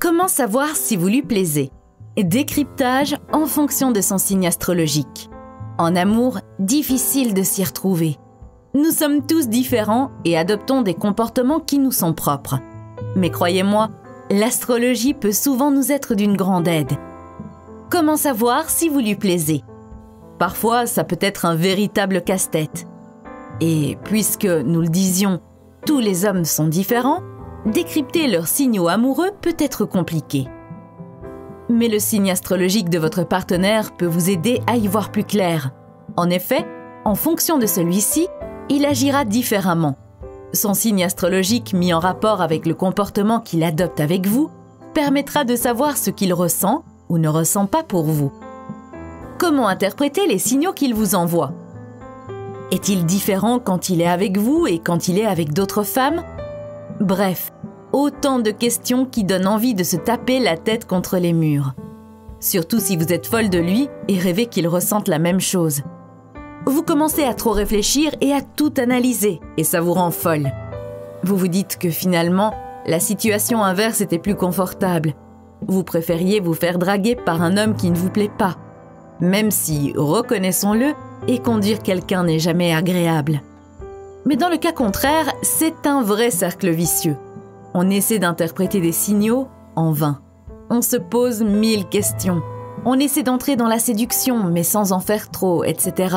Comment savoir si vous lui plaisez? Décryptage en fonction de son signe astrologique. En amour, difficile de s'y retrouver. Nous sommes tous différents et adoptons des comportements qui nous sont propres. Mais croyez-moi, l'astrologie peut souvent nous être d'une grande aide. Comment savoir si vous lui plaisez? Parfois, ça peut être un véritable casse-tête. Et puisque, nous le disions, tous les hommes sont différents, décrypter leurs signaux amoureux peut être compliqué. Mais le signe astrologique de votre partenaire peut vous aider à y voir plus clair. En effet, en fonction de celui-ci, il agira différemment. Son signe astrologique mis en rapport avec le comportement qu'il adopte avec vous permettra de savoir ce qu'il ressent ou ne ressent pas pour vous. Comment interpréter les signaux qu'il vous envoie? Est-il différent quand il est avec vous et quand il est avec d'autres femmes? Bref, autant de questions qui donnent envie de se taper la tête contre les murs. Surtout si vous êtes folle de lui et rêvez qu'il ressente la même chose. Vous commencez à trop réfléchir et à tout analyser, et ça vous rend folle. Vous vous dites que finalement, la situation inverse était plus confortable. Vous préfériez vous faire draguer par un homme qui ne vous plaît pas, même si, reconnaissons-le, et conduire quelqu'un n'est jamais agréable. Mais dans le cas contraire, c'est un vrai cercle vicieux. On essaie d'interpréter des signaux en vain. On se pose 1000 questions. On essaie d'entrer dans la séduction, mais sans en faire trop, etc.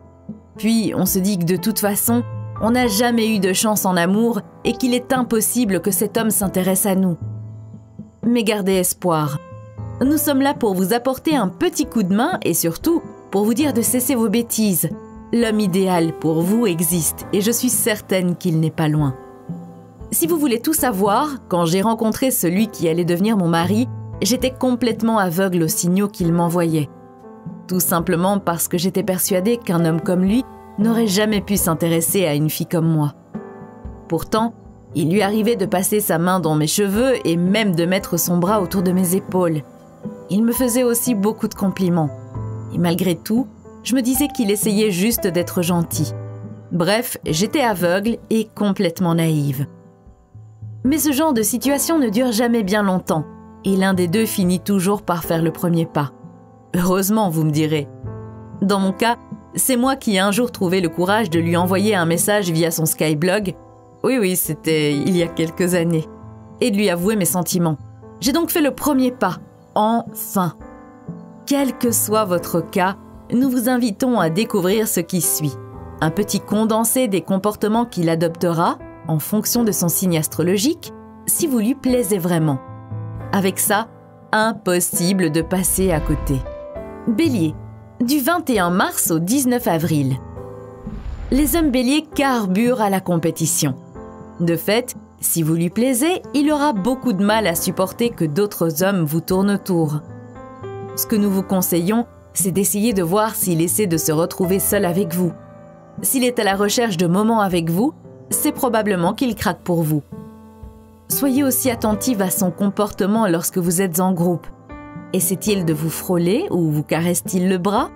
Puis, on se dit que de toute façon, on n'a jamais eu de chance en amour et qu'il est impossible que cet homme s'intéresse à nous. Mais gardez espoir. Nous sommes là pour vous apporter un petit coup de main et surtout pour vous dire de cesser vos bêtises. L'homme idéal pour vous existe et je suis certaine qu'il n'est pas loin. Si vous voulez tout savoir, quand j'ai rencontré celui qui allait devenir mon mari, j'étais complètement aveugle aux signaux qu'il m'envoyait. Tout simplement parce que j'étais persuadée qu'un homme comme lui n'aurait jamais pu s'intéresser à une fille comme moi. Pourtant, il lui arrivait de passer sa main dans mes cheveux et même de mettre son bras autour de mes épaules. Il me faisait aussi beaucoup de compliments. Et malgré tout, je me disais qu'il essayait juste d'être gentil. Bref, j'étais aveugle et complètement naïve. Mais ce genre de situation ne dure jamais bien longtemps, et l'un des deux finit toujours par faire le premier pas. Heureusement, vous me direz. Dans mon cas, c'est moi qui ai un jour trouvé le courage de lui envoyer un message via son Skyblog. Oui, c'était il y a quelques années. Et de lui avouer mes sentiments. J'ai donc fait le premier pas. Enfin. Quel que soit votre cas, nous vous invitons à découvrir ce qui suit. Un petit condensé des comportements qu'il adoptera, en fonction de son signe astrologique, si vous lui plaisez vraiment. Avec ça, impossible de passer à côté. Bélier, du 21 mars au 19 avril. Les hommes béliers carburent à la compétition. De fait, si vous lui plaisez, il aura beaucoup de mal à supporter que d'autres hommes vous tournent autour. Ce que nous vous conseillons, c'est d'essayer de voir s'il essaie de se retrouver seul avec vous. S'il est à la recherche de moments avec vous, c'est probablement qu'il craque pour vous. Soyez aussi attentive à son comportement lorsque vous êtes en groupe. Essaie-t-il de vous frôler ou vous caresse-t-il le bras?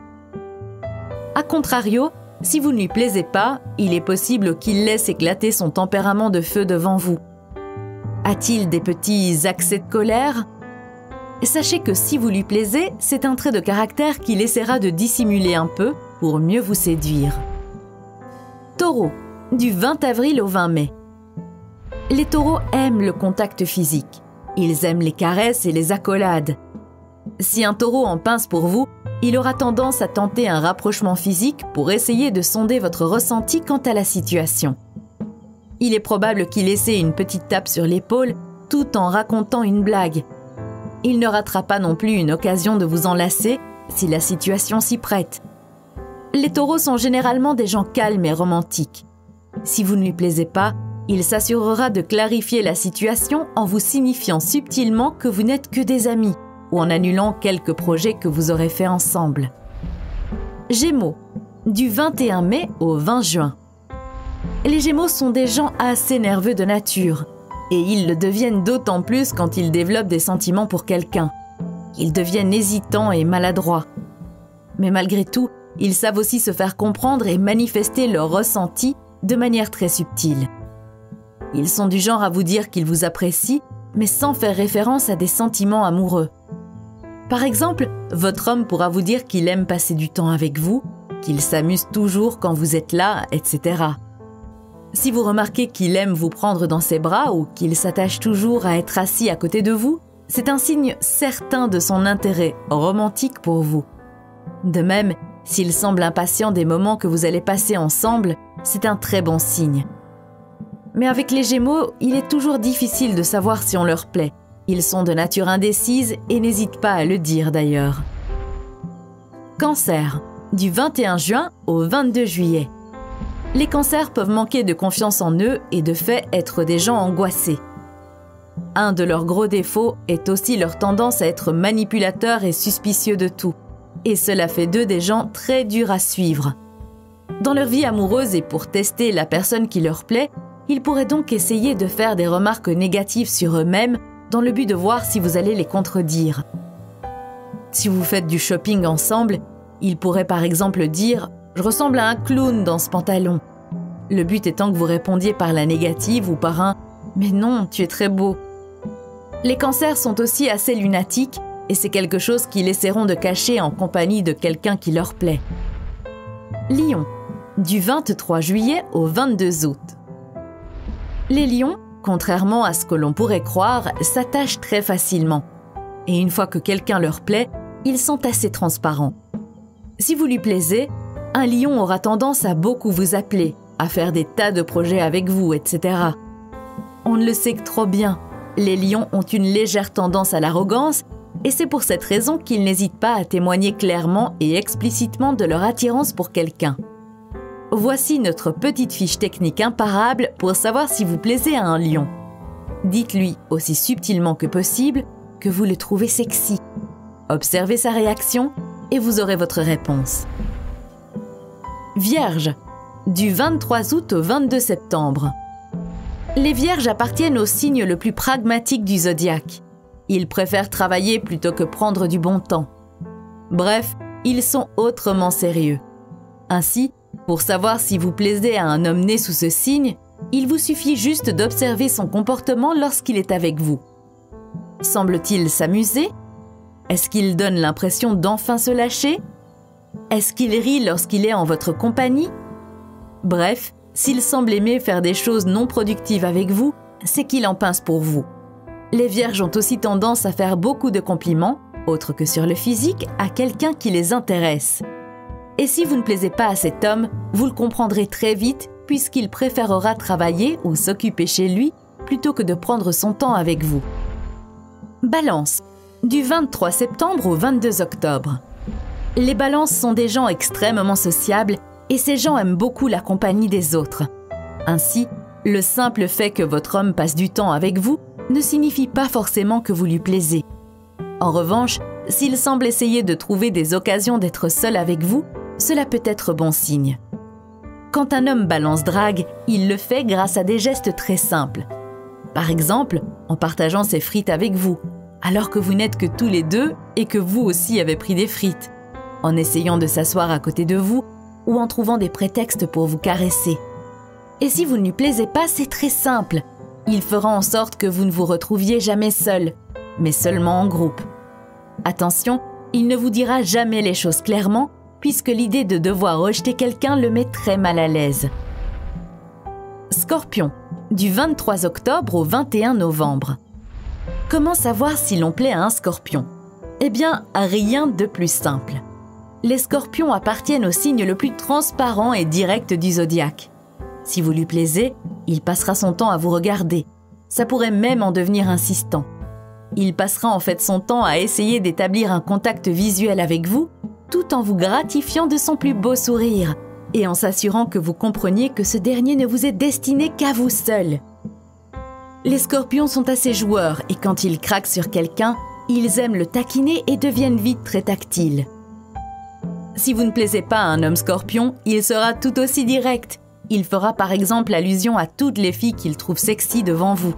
A contrario, si vous ne lui plaisez pas, il est possible qu'il laisse éclater son tempérament de feu devant vous. A-t-il des petits accès de colère? Sachez que si vous lui plaisez, c'est un trait de caractère qu'il essaiera de dissimuler un peu pour mieux vous séduire. Taureau, du 20 avril au 20 mai. Les taureaux aiment le contact physique. Ils aiment les caresses et les accolades. Si un taureau en pince pour vous, il aura tendance à tenter un rapprochement physique pour essayer de sonder votre ressenti quant à la situation. Il est probable qu'il essaie une petite tape sur l'épaule tout en racontant une blague. Il ne ratera pas non plus une occasion de vous enlacer si la situation s'y prête. Les taureaux sont généralement des gens calmes et romantiques. Si vous ne lui plaisez pas, il s'assurera de clarifier la situation en vous signifiant subtilement que vous n'êtes que des amis ou en annulant quelques projets que vous aurez faits ensemble. Gémeaux, du 21 mai au 20 juin. Les Gémeaux sont des gens assez nerveux de nature et ils le deviennent d'autant plus quand ils développent des sentiments pour quelqu'un. Ils deviennent hésitants et maladroits. Mais malgré tout, ils savent aussi se faire comprendre et manifester leurs ressentis de manière très subtile. Ils sont du genre à vous dire qu'ils vous apprécient mais sans faire référence à des sentiments amoureux. Par exemple, votre homme pourra vous dire qu'il aime passer du temps avec vous, qu'il s'amuse toujours quand vous êtes là, etc. Si vous remarquez qu'il aime vous prendre dans ses bras ou qu'il s'attache toujours à être assis à côté de vous, c'est un signe certain de son intérêt romantique pour vous. De même, s'il semble impatient des moments que vous allez passer ensemble, c'est un très bon signe. Mais avec les Gémeaux, il est toujours difficile de savoir si on leur plaît. Ils sont de nature indécise et n'hésitent pas à le dire d'ailleurs. Cancer, du 21 juin au 22 juillet. Les cancers peuvent manquer de confiance en eux et de fait être des gens angoissés. Un de leurs gros défauts est aussi leur tendance à être manipulateurs et suspicieux de tout. Et cela fait d'eux des gens très durs à suivre. Dans leur vie amoureuse et pour tester la personne qui leur plaît, ils pourraient donc essayer de faire des remarques négatives sur eux-mêmes dans le but de voir si vous allez les contredire. Si vous faites du shopping ensemble, ils pourraient par exemple dire « Je ressemble à un clown dans ce pantalon ». Le but étant que vous répondiez par la négative ou par un « Mais non, tu es très beau ». Les cancers sont aussi assez lunatiques et c'est quelque chose qu'ils essaieront de cacher en compagnie de quelqu'un qui leur plaît. Lion, du 23 juillet au 22 août. Les lions, contrairement à ce que l'on pourrait croire, s'attachent très facilement. Et une fois que quelqu'un leur plaît, ils sont assez transparents. Si vous lui plaisez, un lion aura tendance à beaucoup vous appeler, à faire des tas de projets avec vous, etc. On ne le sait que trop bien. Les lions ont une légère tendance à l'arrogance et c'est pour cette raison qu'ils n'hésitent pas à témoigner clairement et explicitement de leur attirance pour quelqu'un. Voici notre petite fiche technique imparable pour savoir si vous plaisez à un lion. Dites-lui aussi subtilement que possible que vous le trouvez sexy. Observez sa réaction et vous aurez votre réponse. Vierge, du 23 août au 22 septembre. Les Vierges appartiennent au signe le plus pragmatique du zodiaque. Ils préfèrent travailler plutôt que prendre du bon temps. Bref, ils sont autrement sérieux. Ainsi, pour savoir si vous plaisez à un homme né sous ce signe, il vous suffit juste d'observer son comportement lorsqu'il est avec vous. Semble-t-il s'amuser? Est-ce qu'il donne l'impression d'enfin se lâcher? Est-ce qu'il rit lorsqu'il est en votre compagnie? Bref, s'il semble aimer faire des choses non productives avec vous, c'est qu'il en pince pour vous. Les Vierges ont aussi tendance à faire beaucoup de compliments, autres que sur le physique, à quelqu'un qui les intéresse. Et si vous ne plaisez pas à cet homme, vous le comprendrez très vite puisqu'il préférera travailler ou s'occuper chez lui plutôt que de prendre son temps avec vous. Balance, du 23 septembre au 22 octobre. Les balances sont des gens extrêmement sociables et ces gens aiment beaucoup la compagnie des autres. Ainsi, le simple fait que votre homme passe du temps avec vous ne signifie pas forcément que vous lui plaisez. En revanche, s'il semble essayer de trouver des occasions d'être seul avec vous, cela peut être bon signe. Quand un homme balance drague, il le fait grâce à des gestes très simples. Par exemple, en partageant ses frites avec vous, alors que vous n'êtes que tous les deux et que vous aussi avez pris des frites, en essayant de s'asseoir à côté de vous ou en trouvant des prétextes pour vous caresser. Et si vous ne lui plaisez pas, c'est très simple. Il fera en sorte que vous ne vous retrouviez jamais seul, mais seulement en groupe. Attention, il ne vous dira jamais les choses clairement, puisque l'idée de devoir rejeter quelqu'un le met très mal à l'aise. Scorpion, du 23 octobre au 21 novembre. Comment savoir si l'on plaît à un scorpion? Eh bien, rien de plus simple. Les scorpions appartiennent au signe le plus transparent et direct du zodiaque. Si vous lui plaisez, il passera son temps à vous regarder. Ça pourrait même en devenir insistant. Il passera en fait son temps à essayer d'établir un contact visuel avec vous, tout en vous gratifiant de son plus beau sourire et en s'assurant que vous compreniez que ce dernier ne vous est destiné qu'à vous seul. Les scorpions sont assez joueurs et quand ils craquent sur quelqu'un, ils aiment le taquiner et deviennent vite très tactiles. Si vous ne plaisez pas à un homme scorpion, il sera tout aussi direct. Il fera par exemple allusion à toutes les filles qu'il trouve sexy devant vous.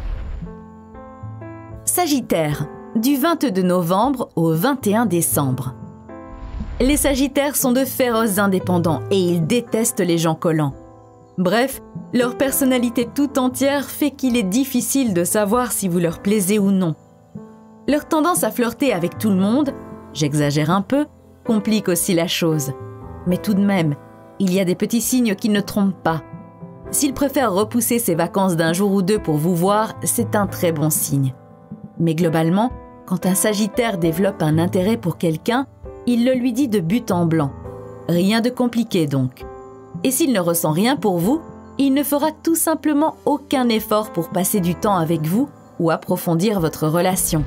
Sagittaire, du 22 novembre au 21 décembre. Les Sagittaires sont de féroces indépendants et ils détestent les gens collants. Bref, Leur personnalité tout entière fait qu'il est difficile de savoir si vous leur plaisez ou non. Leur tendance à flirter avec tout le monde, j'exagère un peu, complique aussi la chose. Mais tout de même, il y a des petits signes qui ne trompent pas. S'ils préfèrent repousser ses vacances d'un jour ou deux pour vous voir, c'est un très bon signe. Mais globalement, quand un Sagittaire développe un intérêt pour quelqu'un, il le lui dit de but en blanc. Rien de compliqué donc. Et s'il ne ressent rien pour vous, il ne fera tout simplement aucun effort pour passer du temps avec vous ou approfondir votre relation.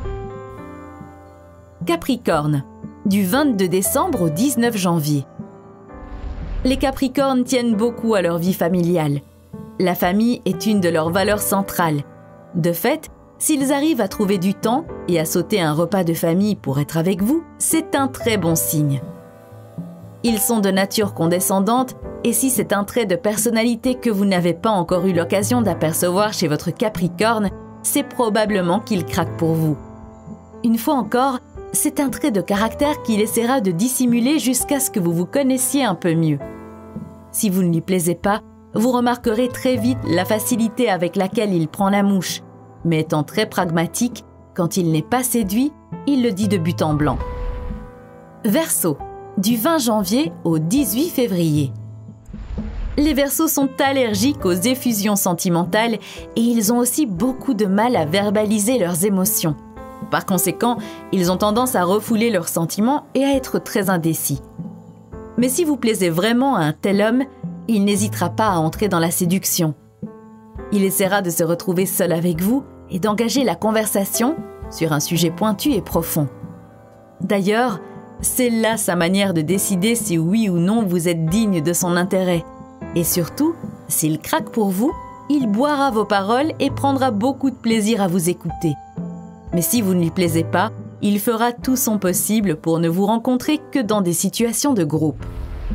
Capricorne, du 22 décembre au 19 janvier. Les Capricornes tiennent beaucoup à leur vie familiale. La famille est une de leurs valeurs centrales. De fait, s'ils arrivent à trouver du temps et à sauter un repas de famille pour être avec vous, c'est un très bon signe. Ils sont de nature condescendante et si c'est un trait de personnalité que vous n'avez pas encore eu l'occasion d'apercevoir chez votre Capricorne, c'est probablement qu'il craque pour vous. Une fois encore, c'est un trait de caractère qu'il essaiera de dissimuler jusqu'à ce que vous vous connaissiez un peu mieux. Si vous ne lui plaisez pas, vous remarquerez très vite la facilité avec laquelle il prend la mouche. Mais étant très pragmatique, quand il n'est pas séduit, il le dit de but en blanc. Verseau, du 20 janvier au 18 février. Les Verseaux sont allergiques aux effusions sentimentales et ils ont aussi beaucoup de mal à verbaliser leurs émotions. Par conséquent, ils ont tendance à refouler leurs sentiments et à être très indécis. Mais si vous plaisez vraiment à un tel homme, il n'hésitera pas à entrer dans la séduction. Il essaiera de se retrouver seul avec vous et d'engager la conversation sur un sujet pointu et profond. D'ailleurs, c'est là sa manière de décider si oui ou non vous êtes digne de son intérêt. Et surtout, s'il craque pour vous, il boira vos paroles et prendra beaucoup de plaisir à vous écouter. Mais si vous ne lui plaisez pas, il fera tout son possible pour ne vous rencontrer que dans des situations de groupe.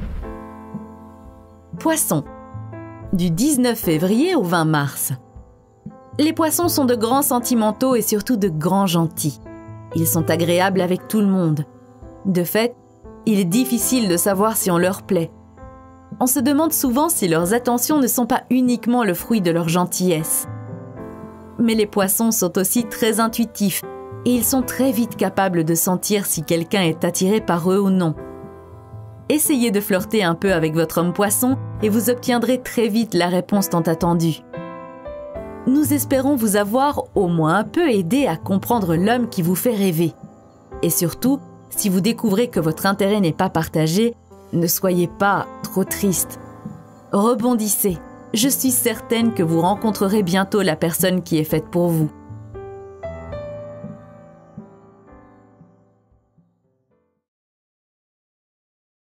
Poissons, du 19 février au 20 mars. Les poissons sont de grands sentimentaux et surtout de grands gentils. Ils sont agréables avec tout le monde. De fait, il est difficile de savoir si on leur plaît. On se demande souvent si leurs attentions ne sont pas uniquement le fruit de leur gentillesse. Mais les poissons sont aussi très intuitifs et ils sont très vite capables de sentir si quelqu'un est attiré par eux ou non. Essayez de flirter un peu avec votre homme poisson et vous obtiendrez très vite la réponse tant attendue. Nous espérons vous avoir au moins un peu aidé à comprendre l'homme qui vous fait rêver. Et surtout, si vous découvrez que votre intérêt n'est pas partagé, ne soyez pas trop triste. Rebondissez. Je suis certaine que vous rencontrerez bientôt la personne qui est faite pour vous.